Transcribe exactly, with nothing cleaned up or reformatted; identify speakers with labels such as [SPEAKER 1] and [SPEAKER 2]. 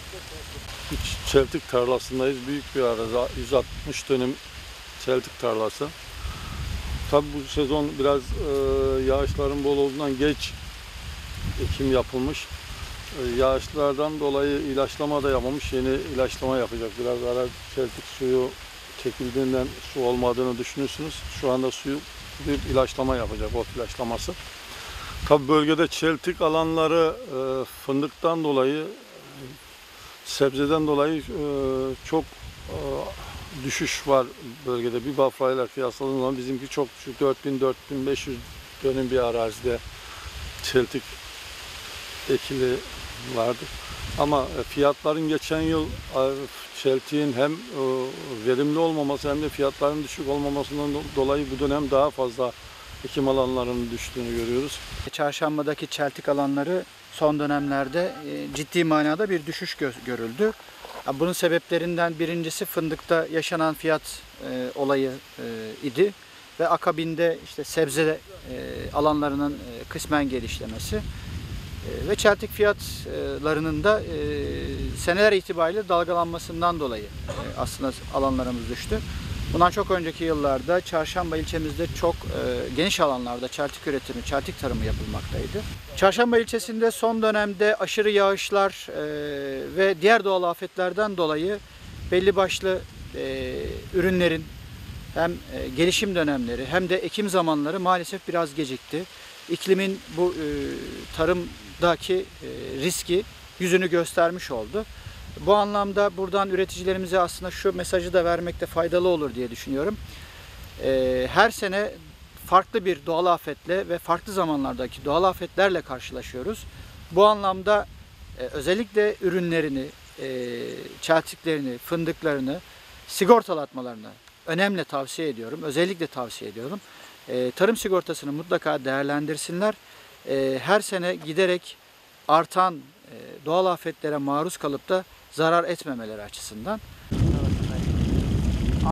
[SPEAKER 1] Bir çeltik tarlasındayız. Büyük bir arazi. yüz altmış dönüm çeltik tarlası. Tabii bu sezon biraz e, yağışların bol olduğundan geç ekim yapılmış. E, yağışlardan dolayı ilaçlama da yapmamış. Yeni ilaçlama yapacak. Biraz ara çeltik suyu çekildiğinden su olmadığını düşünürsünüz. Şu anda suyu bir ilaçlama yapacak, ot ilaçlaması. Tabii bölgede çeltik alanları e, fındıktan dolayı, sebzeden dolayı e, çok e, düşüş var bölgede. Bir bafrayla kıyasladığımız zaman bizimki çok düşük. dört bin dört bin beş yüz dönüm bir arazide çeltik ekili vardı. Ama fiyatların geçen yıl çeltiğin hem verimli olmaması hem de fiyatların düşük olmamasından dolayı bu dönem daha fazla ekim alanlarının düştüğünü görüyoruz.
[SPEAKER 2] Çarşamba'daki çeltik alanları son dönemlerde ciddi manada bir düşüş görüldü. Bunun sebeplerinden birincisi fındıkta yaşanan fiyat olayı idi ve akabinde işte sebze alanlarının kısmen genişlemesi ve çeltik fiyatlarının da seneler itibariyle dalgalanmasından dolayı aslında alanlarımız düştü. Bundan çok önceki yıllarda Çarşamba ilçemizde çok geniş alanlarda çeltik üretimi, çeltik tarımı yapılmaktaydı. Çarşamba ilçesinde son dönemde aşırı yağışlar ve diğer doğal afetlerden dolayı belli başlı ürünlerin hem gelişim dönemleri hem de ekim zamanları maalesef biraz gecikti. İklimin bu tarımdaki riski yüzünü göstermiş oldu. Bu anlamda buradan üreticilerimize aslında şu mesajı da vermekte faydalı olur diye düşünüyorum. Her sene farklı bir doğal afetle ve farklı zamanlardaki doğal afetlerle karşılaşıyoruz. Bu anlamda özellikle ürünlerini, çeltiklerini, fındıklarını sigortalatmalarını önemli tavsiye ediyorum. Özellikle tavsiye ediyorum. Tarım sigortasını mutlaka değerlendirsinler. Her sene giderek artan doğal afetlere maruz kalıp da zarar etmemeleri açısından.